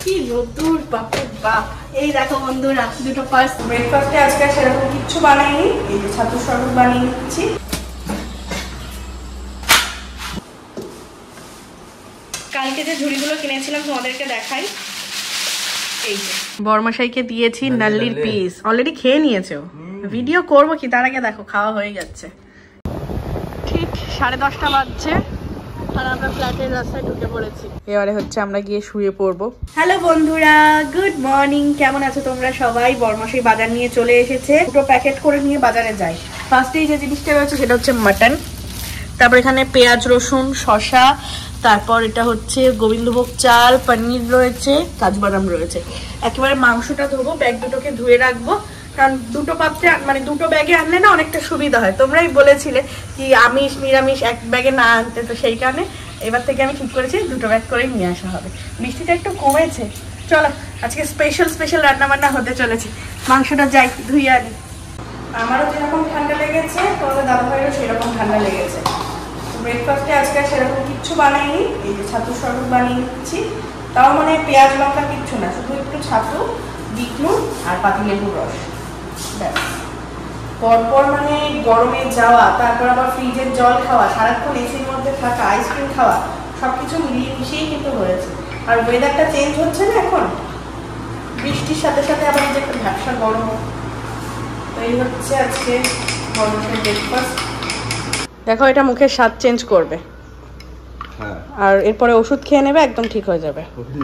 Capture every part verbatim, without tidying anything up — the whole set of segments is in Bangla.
কি রোদ্দুর, বাপরে বাপ। এই দেখো বন্ধুরা, দুটো পার্স। ব্রেকফাস্টে আজকে সেরকম কিচ্ছু বানাইনি, এই যে ছাতুর শরবত বানিয়ে নিচ্ছি। কালকে যে ঝুড়িগুলো কিনেছিলাম তোমাদেরকে দেখাই। এই যে বরমাশাইকে দিয়েছি নাল্লির পিস, অলরেডি খেয়ে নিয়েছো। ভিডিও করবো কি, তার আগে দেখো খাওয়া হয়ে যাচ্ছে। ঠিক সাড়ে দশটা বাজছে আর আমরা ফ্ল্যাটের রাস্তায় ঢুকে পড়েছি। এবারে হচ্ছে আমরা গিয়ে শুয়ে পড়বো। হ্যালো বন্ধুরা, গুড মর্নিং। কেমন আছো তোমরা সবাই? বরমাশাই বাজার নিয়ে চলে এসেছে, দুটো প্যাকেট করে নিয়ে বাজারে যাই। ফার্স্টেই যে জিনিসটা রয়েছে সেটা হচ্ছে মাটন, তারপর এখানে পেঁয়াজ রসুন শসা, তারপর এটা হচ্ছে গোবিন্দভোগ চাল, পনির রয়েছে, কাজু বাদাম রয়েছে। একেবারে মাংসটা ধোবো, ব্যাগ দুটোকে ধুয়ে রাখবো, কারণ দুটো পাত্রে মানে দুটো ব্যাগে আনলে না অনেকটা সুবিধা হয়। তোমরাই বলেছিলে কি আমিষ নিরামিষ এক ব্যাগে না আনতে, তো সেই কারণে এবার থেকে আমি ঠিক করেছি দুটো ব্যাগ করেই নিয়ে আসা হবে। বৃষ্টিটা একটু কমেছে, চলো আজকে স্পেশাল স্পেশাল রান্নাবান্না হতে চলেছে। মাংসটা যাই ধুয়ে আনি। আমারও যেরকম ঠান্ডা লেগেছে তোমাদের দাদা ভাইয়েরও সেরকম ঠান্ডা লেগেছে। ব্রেকফাস্টে আজকে সেরকম কিচ্ছু বানাইনি, এই যে ছাতুর শরবত বানিয়ে নিচ্ছি। তাও মানে পেঁয়াজ লঙ্কা কিচ্ছু না, শুধু একটু ছাতু, বিট নুন আর পাতিলেবুর রস। পরপর মানে গরমে যাওয়া, তারপর আবার ফ্রিজের জল খাওয়া, সারাক্ষণ এসির মধ্যে থাকা, আইসক্রিম খাওয়া, সবকিছু মিলিয়ে মিশিয়েই কিন্তু হয়েছে। আর ওয়েদারটা চেঞ্জ হচ্ছে না এখন, বৃষ্টির সাথে সাথে আবার যে একটা ভ্যাপসা গরম। তো এই হচ্ছে আজকে গরমের ব্রেকফাস্ট। দেখো এটা মুখের স্বাদ চেঞ্জ করবে, আর এরপরে ওষুধ খেয়ে নেবে, একদম ঠিক হয়ে যাবে।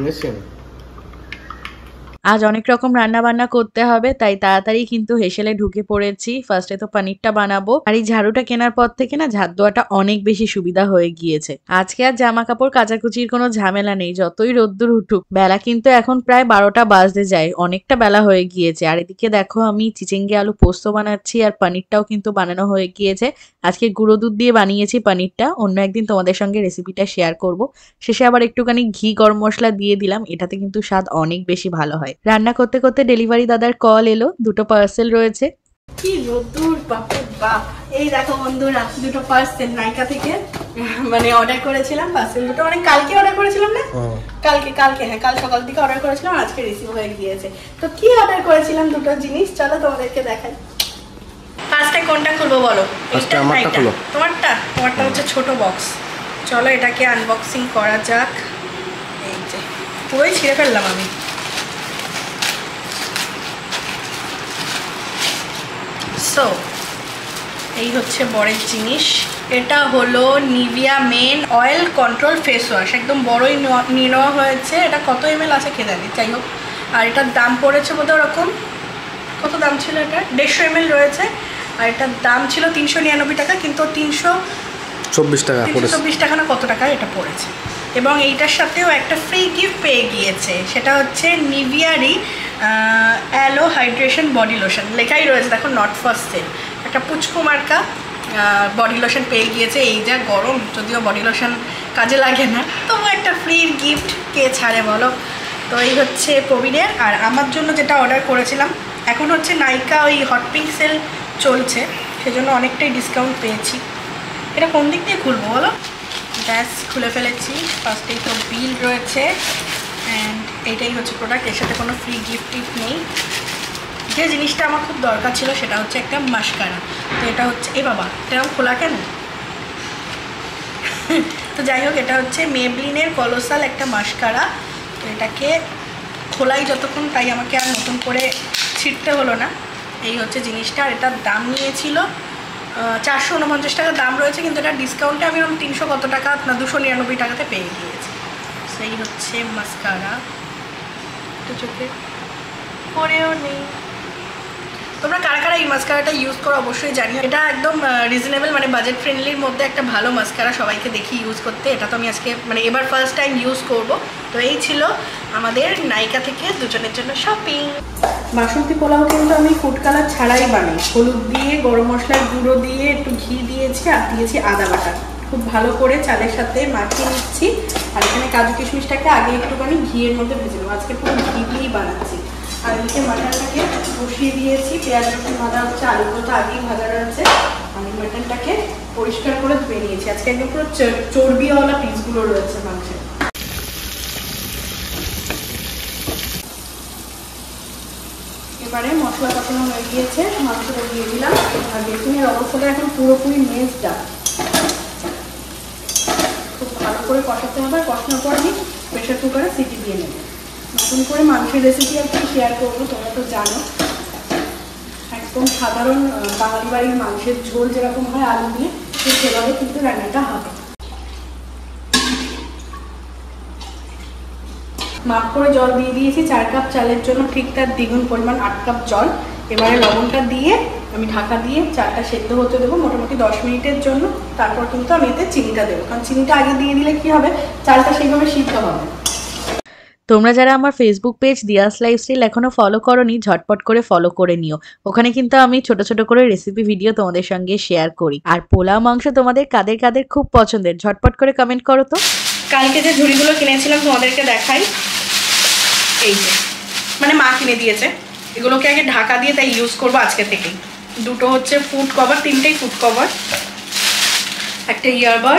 আজ অনেক রকম রান্না বান্না করতে হবে, তাই তাড়াতাড়ি কিন্তু হেসেলে ঢুকে পড়েছি। ফার্স্টে তো পনিরটা বানাবো, আর এই ঝাড়ুটা কেনার পর থেকে না ঝাড় দেওয়াটা অনেক বেশি সুবিধা হয়ে গিয়েছে। আজকে আর জামা কাপড় কাচাকুচির কোনো ঝামেলা নেই, যতই রোদ্দুর উঠুক। বেলা কিন্তু এখন প্রায় বারোটা বাজতে যায়, অনেকটা বেলা হয়ে গিয়েছে। আর এদিকে দেখো আমি চিচিঙ্গে আলু পোস্ত বানাচ্ছি, আর পনিরটাও কিন্তু বানানো হয়ে গিয়েছে। আজকে গুঁড়ো দুধ দিয়ে বানিয়েছি পনিরটা, অন্য একদিন তোমাদের সঙ্গে রেসিপিটা শেয়ার করব। শেষে আবার একটুখানি ঘি গরম মশলা দিয়ে দিলাম, এটাতে কিন্তু স্বাদ অনেক বেশি ভালো হয়। রান্না করতে করতে ডেলিভারি দাদার কল এলো, দুটো পার্সেল রয়েছে। কি রোদ্দুর, বাপরে বাপ। এই দেখো বন্ধুরা, দুটো পার্সেল নাইকা থেকে মানে অর্ডার করেছিলাম। পার্সেল দুটো মানে কালকে অর্ডার করেছিলাম না, কালকে কালকে হ্যাঁ কাল সকাল থেকে অর্ডার করেছিলাম, আজকে রিসিভ হয়ে গিয়েছে। তো কি অর্ডার করেছিলাম দুটো জিনিস, চলো তোমাদেরকে দেখাই। ফার্স্টে কোনটা খুলবো বলো? এইটা নাইকা। তোমারটা তোমারটা হচ্ছে ছোট বক্স। চলো এটাকে আনবক্সিং করা যাক। এই যে পুরোই ছিঁড়ে ফেললাম আমি। সো এই হচ্ছে বড়ের জিনিস। এটা হলো Nivea men oil control face wash, একদম বড়ই নিয়ে নেওয়া হয়েছে। এটা কত এম এল আছে কে জানি, যাই হোক। আর এটার দাম পড়েছে বোধহয় ওরকম, কত দাম ছিল এটা, দেড়শো এম এল রয়েছে। আর এটার দাম ছিল তিনশো নিরানব্বই টাকা, কিন্তু তিনশো চব্বিশ টাকা তিনশো চব্বিশ টাকা না কত টাকা এটা পড়েছে। এবং এইটার সাথেও একটা ফ্রি গিফট পেয়ে গিয়েছে, সেটা হচ্ছে নিভিয়ারই অ্যালো হাইড্রেশন বডি লোশন। লেখাই রয়েছে দেখো, নট ফর সেল। একটা পুচকু মার্কা বডি লোশন পেয়ে গিয়েছে। এই যা গরম, যদিও বডি লোশন কাজে লাগে না, তবু একটা ফ্রি গিফট কে ছাড়ে বলো। তো এই হচ্ছে প্রবীণের। আর আমার জন্য যেটা অর্ডার করেছিলাম, এখন হচ্ছে নাইকা ওই হট পিঙ্ক সেল চলছে, সেজন্য অনেকটাই ডিসকাউন্ট পেয়েছি। এটা কোন দিক দিয়ে খুলবো বলো? ব্যাস খুলে ফেলেছি। ফার্স্টেই তো বিল রয়েছে, অ্যান্ড এইটাই হচ্ছে প্রোডাক্ট। এর সাথে কোনো ফ্রি গিফট টিফট নেই। যে জিনিসটা আমার খুব দরকার ছিল সেটা হচ্ছে একটা মাস্কারা। তো এটা হচ্ছে, এ বাবা এরকম খোলা কেন? তো যাই হোক, এটা হচ্ছে মেবলিনের কলোসাল একটা মাস্কারা। তো এটাকে খোলাই যতক্ষণ, তাই আমাকে আর নতুন করে ছিটতে হলো না। এই হচ্ছে জিনিসটা। আর এটার দাম নিয়েছিল চারশো উনপঞ্চাশ টাকা দাম রয়েছে, কিন্তু এটা ডিসকাউন্টে আমি ওরকম তিনশো কত টাকা না দুশো নিরানব্বই টাকাতে পেয়ে গিয়েছি। সেই হচ্ছে মাস্কারা। একটু চোখে পরেও নেই। তোমরা কারা কারা এই মাস্কারাটা ইউজ করো অবশ্যই জানিও। এটা একদম রিজনেবল মানে বাজেট ফ্রেন্ডলির মধ্যে একটা ভালো মাস্কারা, সবাইকে দেখি ইউজ করতে। এটা তো আমি আজকে মানে এবার ফার্স্ট টাইম ইউজ করব। তো এই ছিল আমাদের নাইকা থেকে দুজনের জন্য শপিং। বাসন্তী পোলাও কিন্তু আমি ফুড কালার ছাড়াই বানাই, হলুদ দিয়ে, গরম মশলার গুঁড়ো দিয়ে, একটু ঘি দিয়েছি, আর দিয়েছি আদা বাটা। খুব ভালো করে চালের সাথে মাখিয়ে নিচ্ছি। আর এখানে কাজু কিশমিশটাকে আগে একটুখানি ঘিয়ের মধ্যে ভেজে নেবো, আজকে পুরো ঘি দিয়েই বানাচ্ছি। আর এদিকে মাটনটাকে বসিয়ে দিয়েছি, পেঁয়াজ রসুন ভাজা হচ্ছে, আলুগুলো তো আগেই ভাজা রয়েছে। আমি মাটনটাকে পরিষ্কার করে ধুয়ে নিয়েছি, আজকে একদম পুরো চর্বিওয়ালা পিসগুলো রয়েছে মাংসের। এবারে মশলা কষানো হয়ে গিয়েছে, মাংসটা দিয়ে দিলাম। আর বেসিনের অবস্থাটা এখন পুরোপুরি মেজটা, খুব ভালো করে কষাতে হবে। কষানোর পর আমি প্রেশার কুকারে সিটি দিয়ে নেব। নতুন করে মাংসের রেসিপি আর কি শেয়ার করবো, তোমরা তো জানো একদম সাধারণ বাঙালি বাড়ির মাংসের ঝোল যেরকম হয় আলু দিয়ে, ঠিক সেভাবে কিন্তু রান্নাটা হবে। মাপ করে জল দিয়ে দিয়েছি চার কাপ চালের জন্য, ঠিক তার দ্বিগুণ পরিমাণ আট কাপ জল। এবারে লবণটা দিয়ে আমি ঢাকা দিয়ে চালটা সেদ্ধ হতে দেবো মোটামুটি দশ মিনিটের জন্য। তারপর কিন্তু আমি এতে চিনিটা দেবো, কারণ চিনিটা আগে দিয়ে দিলে কি হবে, চালটা সেইভাবে সিদ্ধ হবে। তোমরা যারা আমার ফেসবুক পেজ দিয়াস লাইফস্টাইল এখনো ফলো করোনি, ঝটপট করে ফলো করে নিও। ওখানে কিন্তু আমি ছোট ছোট করে রেসিপি ভিডিও তোমাদের সঙ্গে শেয়ার করি। আর পোলাও মাংস তোমাদের কাদের কাদের খুব পছন্দের, ঝটপট করে কমেন্ট করো তো। কালকে যে ঝুড়িগুলো কিনেছিলাম তোমাদেরকে দেখাই, এই যে মানে মা কিনে দিয়েছে। এগুলোকে আগে ঢাকা দিয়ে তাই ইউজ করবো আজকে থেকেই। দুটো হচ্ছে ফুড কভার, তিনটেই ফুড কভার, একটা ইয়ারবাড,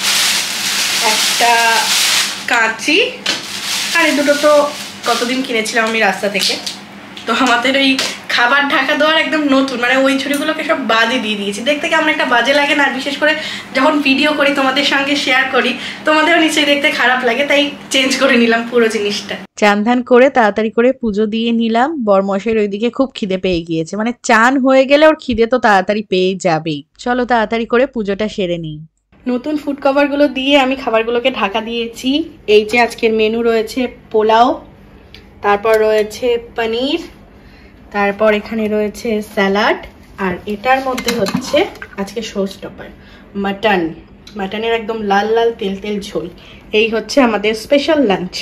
একটা কাঁচি, আর এই দুটো তো কতদিন কিনেছিলাম আমি রাস্তা থেকে। তো আমাদের ওই খাবার ঢাকা দেওয়ার একদম নতুন, মানে ওই ছুরিগুলোকে সব বাজে দিয়ে দিয়েছি। দেখতে কেমন একটা বাজে লাগে না, আর বিশেষ করে যখন ভিডিও করি তোমাদের সঙ্গে শেয়ার করি, তোমাদেরও নিশ্চয়ই দেখতে খারাপ লাগে, তাই চেঞ্জ করে নিলাম পুরো জিনিসটা। চান ধান করে তাড়াতাড়ি করে পুজো দিয়ে নিলাম। বরমশাইয়ের ওইদিকে খুব খিদে পেয়ে গিয়েছে, মানে চান হয়ে গেলে ওর খিদে তো তাড়াতাড়ি পেয়ে যাবেই। চলো তাড়াতাড়ি করে পুজোটা সেরে নিই। নতুন ফুড কভারগুলো দিয়ে আমি খাবারগুলোকে ঢাকা দিয়েছি। এই যে আজকের মেনু রয়েছে পোলাও, তারপর রয়েছে পনির, তারপর এখানে রয়েছে স্যালাড, আর এটার মধ্যে হচ্ছে আজকে শো স্টপার মাটন। মাটনের একদম লাল লাল তেল তেল ঝোল। এই হচ্ছে আমাদের স্পেশাল লাঞ্চ।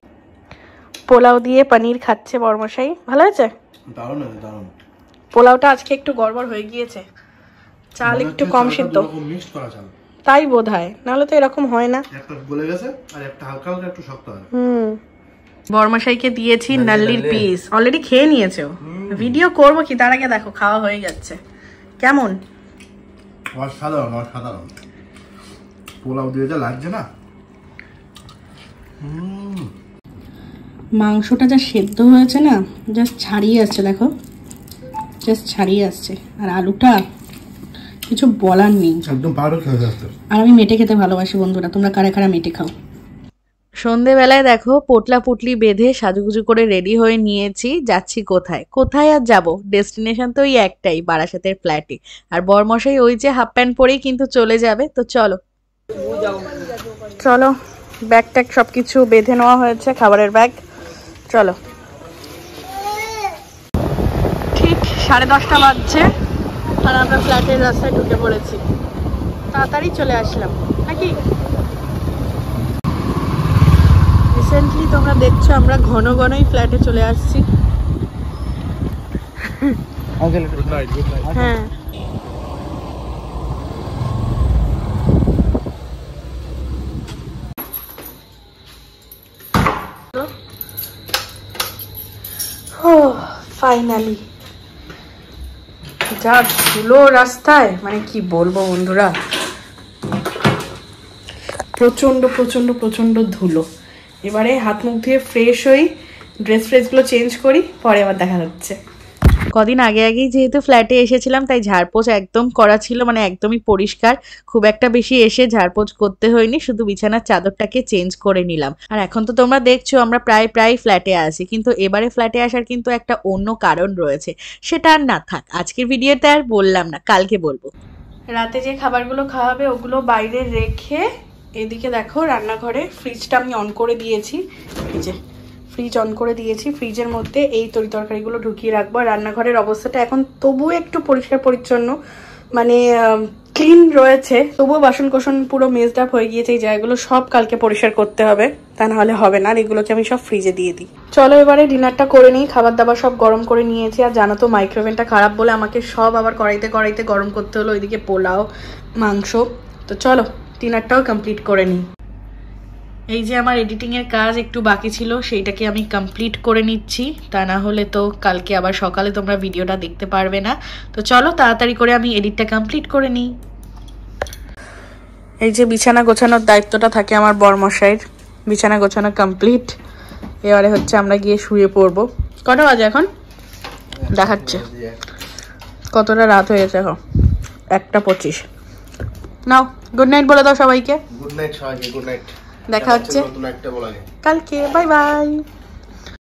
পোলাও দিয়ে পনির খাচ্ছে বরমশাই, ভালো আছে? দারুণ আছে, দারুণ। পোলাওটা আজকে একটু গড়বড় হয়ে গিয়েছে, চাল একটু কম সিদ্ধ, মিক্স করা চাল তাই বোধ হয়, নাহলে তো এরকম হয় না। একটা গলে গেছে আর একটা হালকা হালকা একটু শক্ত হয়। হুম, বরমশাইকে দিয়েছি নাল্লির পিস, অলরেডি খেয়ে নিয়েছে। ভিডিও করবো কি তার আগে দেখো খাওয়া হয়ে যাচ্ছে। কেমন? অসাধারণ, অসাধারণ। পোলাও দিয়ে যা লাগছে না। মাংসটা যা সেদ্ধ হয়েছে না, জাস্ট ছাড়িয়ে আসছে, দেখো জাস্ট ছাড়িয়ে আসছে। আর আলুটা কিছু বলার নেই, একদম পারফেক্ট হয়ে যাচ্ছে। আর আমি মেটে খেতে ভালোবাসি বন্ধুরা, তোমরা কারা কারা মেটে খাও? সন্ধেবেলায় দেখো পোটলা পুটলি বেঁধে সাজুগুজু করে রেডি হয়ে নিয়েছি। যাচ্ছি কোথায়? কোথায় আর যাব, ডেস্টিনেশন তো ওই একটাই, বারাসাতের ফ্ল্যাটে। আর বরমশাই ওই যে হাফ প্যান্ট পরেই কিন্তু চলে যাবে। তো চলো চলো, ব্যাগ ট্যাগ সব কিছু বেঁধে নেওয়া হয়েছে, খাবারের ব্যাগ। চলো, ঠিক সাড়ে দশটা বাজছে আর আমরা ফ্ল্যাটের রাস্তায় ঢুকে পড়েছি। তাড়াতাড়ি চলে আসলাম নাকি? রিসেন্টলি তোমরা দেখছো আমরা ঘন ঘনই ফ্ল্যাটে চলে আসছি। হ্যাঁ, ফাইনালি যা ধুলো রাস্তায়, মানে কি বলবো বন্ধুরা, প্রচন্ড প্রচন্ড প্রচন্ড ধুলো। এবারে হাত মুখ ধুয়ে ফ্রেশ হই, ড্রেস ফ্রেসগুলো চেঞ্জ করি, পরে আবার দেখা হচ্ছে। কদিন আগে আগেই যেহেতু ফ্ল্যাটে এসেছিলাম তাই ঝাড়পোছ একদম করা ছিল, মানে একদমই পরিষ্কার, খুব একটা বেশি এসে ঝাড়পোছ করতে হয়নি, শুধু বিছানার চাদরটাকে চেঞ্জ করে নিলাম। আর এখন তো তোমরা দেখছো আমরা প্রায় প্রায় ফ্ল্যাটে আসি, কিন্তু এবারে ফ্ল্যাটে আসার কিন্তু একটা অন্য কারণ রয়েছে, সেটা আর না থাক, আজকের ভিডিওতে আর বললাম না, কালকে বলবো। রাতে যে খাবারগুলো খাওয়াবে ওগুলো বাইরে রেখে এদিকে দেখো রান্নাঘরে ফ্রিজটা আমি অন করে দিয়েছি। এই যে ফ্রিজ অন করে দিয়েছি, ফ্রিজের মধ্যে এই তরি তরকারিগুলো ঢুকিয়ে রাখবো। রান্নাঘরের অবস্থাটা এখন তবুও একটু পরিষ্কার পরিচ্ছন্ন, মানে ক্লিন রয়েছে, তবুও বাসন কোসন পুরো মেজড আপ হয়ে গিয়েছে। এই জায়গাগুলো সব কালকে পরিষ্কার করতে হবে, তা না হলে হবে না। আর এগুলোকে আমি সব ফ্রিজে দিয়ে দিই। চলো এবারে ডিনারটা করে নিই। খাবার দাবার সব গরম করে নিয়েছি, আর জানো তো মাইক্রোওভেনটা খারাপ বলে আমাকে সব আবার কড়াইতে কড়াইতে গরম করতে হলো, ওইদিকে পোলাও মাংস। তো চলো ডিনারটাও কমপ্লিট করে নিই। এই যে আমার এডিটিংয়ের কাজ একটু বাকি ছিল, সেইটাকে আমি কমপ্লিট করে নিচ্ছি, তা না হলে তো কালকে আবার সকালে তোমরা ভিডিওটা দেখতে পারবে না। তো চলো তাড়াতাড়ি করে আমি এডিটটা কমপ্লিট করে নিই। এই যে বিছানা গোছানোর দায়িত্বটা থাকে আমার বরমশাইয়ের, বিছানা গোছানো কমপ্লিট। এবারে হচ্ছে আমরা গিয়ে শুয়ে পড়বো। কটা বাজে এখন? দেখাচ্ছে কতটা রাত হয়েছে এখন, একটা পঁচিশ। নাও গুড নাইট বলে দাও সবাইকে। গুড নাইট সবাইকে, গুড নাইট। দেখা হচ্ছে নতুন একটা বলা কালকে, বাই বাই।